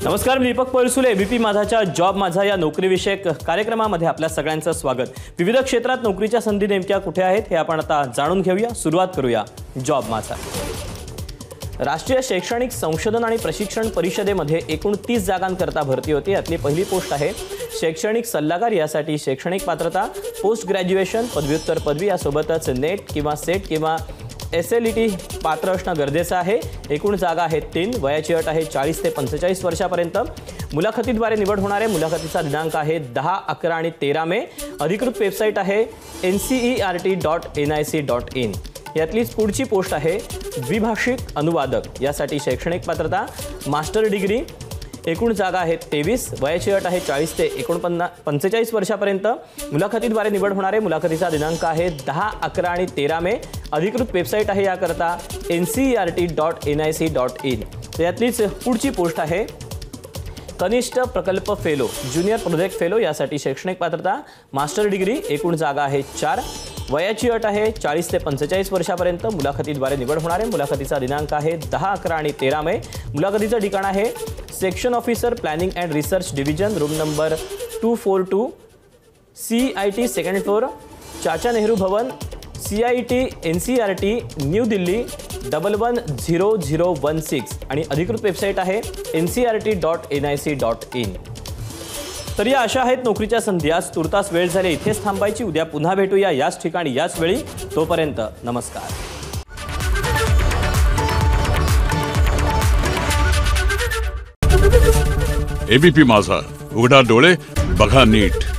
नमस्कार, मी दीपक परसुले. एबीपी माझाच्या जॉब माझा या नोकरीविषयक कार्यक्रमामध्ये आपल्या सगळ्यांचं स्वागत. विविध क्षेत्रात नोकरीच्या संधी नेमक्या कुठे आहेत हे आपण आता जाणून घेऊया. सुरुवात करूया जॉब माझा. राष्ट्रीय शैक्षणिक संशोधन आणि प्रशिक्षण परिषदेमध्ये एकूण 30 जागांकरता भरती होती. यातली पहिली पोस्ट आहे शैक्षणिक सल्लागार. यासाठी शैक्षणिक पात्रता पोस्ट ग्रॅज्युएशन, पदव्युत्तर पदवी यासोबतच नेट किंवा सेट किंवा SLET पात्र असणं गरजेचं आहे. एकूण जागा आहेत 3. वयाची अट आहे 40 ते 45 वर्षापर्यंत. मुलाखतीद्वारे निवड होणार आहे. मुलाखतीचा दिनांक आहे 10, 11 आणि 13 मे. अधिकृत वेबसाईट आहे ncert.nic.in. यातलीच पुढची पोस्ट आहे द्विभाषिक अनुवादक. यासाठी शैक्षणिक पात्रता मास्टर डिग्री. एकूण जागा आहेत 23. वयाची अट आहे 40 ते 45 वर्षापर्यंत. मुलाखतीद्वारे निवड होणार आहे. मुलाखतीचा दिनांक आहे 10, 11 आणि 13 मे. अधिकृत वेबसाईट आहे याकरता ncert.nic.in. यातलीच पुढची पोस्ट आहे कनिष्ठ प्रकल्प फेलो, ज्युनियर प्रोजेक्ट फेलो. यासाठी शैक्षणिक पात्रता मास्टर डिग्री. एकूण जागा आहे 4. वयाची अट आहे 40 ते 45 वर्षापर्यंत. मुलाखतीद्वारे निवड होणार आहे. मुलाखतीचा दिनांक आहे 10, 11 आणि 13 मे. मुलाखतीचं ठिकाण आहे section officer planning and research division, room number 242, CIT second floor, Chacha Nehru Bhavan, CIT NCERT, new Delhi 110016. आणि अधिकृत वेबसाईट आहे ncert.nic.in. तर या अशा आहेत नोकरीच्या संधी. आज तुर्तास वेळ झाली, इथेच थांबायची. उद्या पुन्हा भेटूया याच ठिकाणी याच वेळी. तोपर्यंत नमस्कार. एबीपी माझा, उघडा डोळे बघा नीट.